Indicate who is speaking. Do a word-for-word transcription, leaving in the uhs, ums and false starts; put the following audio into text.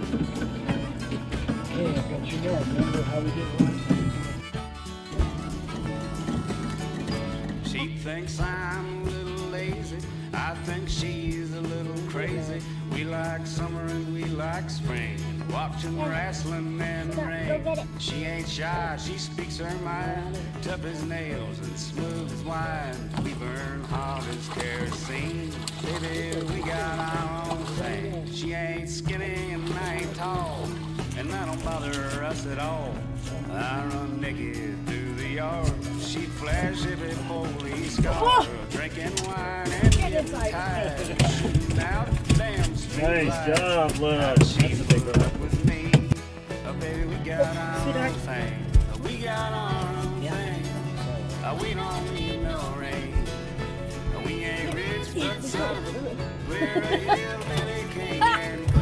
Speaker 1: Hey, I've got your note. Remember how we did last time?
Speaker 2: She thinks I'm a little lazy. I think she's a little crazy. We like summer and we like spring. Watching wrestling and rain. She ain't shy, she speaks her mind. Tough as nails and smooth as wine. We burn hot as kerosene. Baby, we got our own thing. She ain't skinny and I ain't tall, and that don't bother us at all. I run naked through the yard. She flash every police car. Drinking wine and getting tired. Shooting out damn street
Speaker 3: Nice
Speaker 2: lights.
Speaker 3: job, Luna.
Speaker 2: She's in love with me. Oh, baby, we got our own thing. We got our own thing. Oh, we don't need no rain. We ain't rich, but son, we're a hillbilly king and